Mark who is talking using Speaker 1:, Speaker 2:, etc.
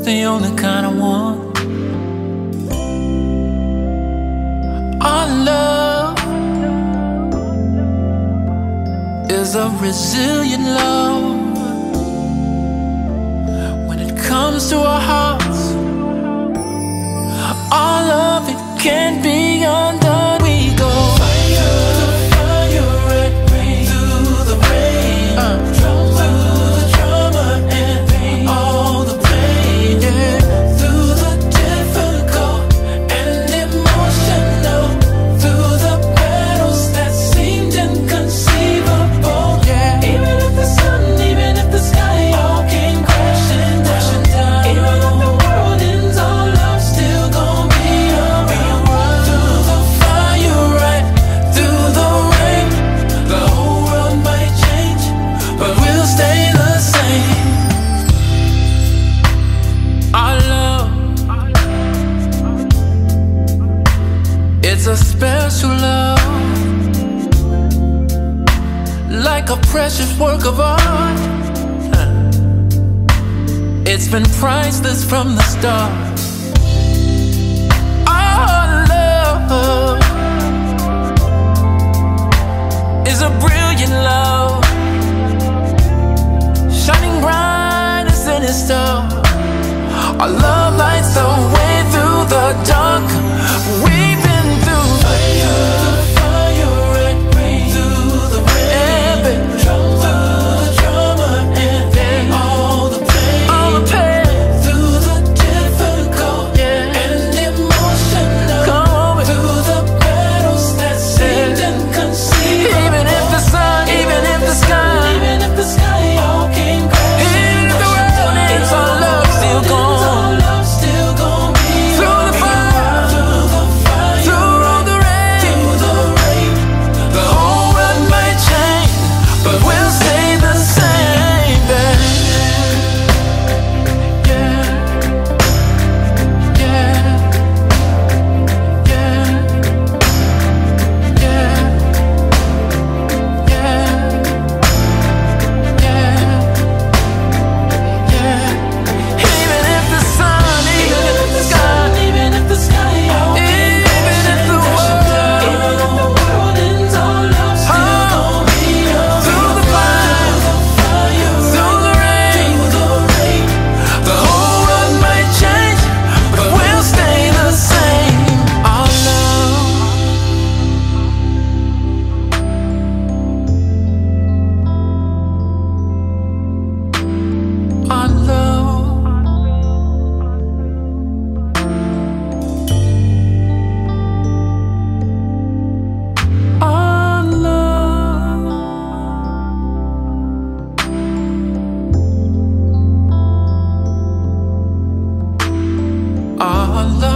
Speaker 1: the only kind I want. Our love is a resilient love. When it comes to our hearts, all of it can't be undone. We go fire to fire, red rain through the rain, through the drama and pain, all the pain, yeah. Through the difficult and emotional, through the battles that seemed inconceivable, yeah. Even if the sun, even if the sky all came crashing down, even if the world ends, our love still gon' be around. Through the fire, right through the rain, the whole world might change, but we'll stay the same. Our love, it's a special love, like a precious work of art. It's been priceless from the start. Our love is a brilliant love, shining bright as any star. Our love lights the way through the dark. We've been through fire, red rain, through the rain, through the drama and pain, all the pain, through the difficult and emotional, through the battles that seemed inconceivable. Even if the sun, even if the sky, even if the sky all came crashing, even if the world ends, our love still gone. Our love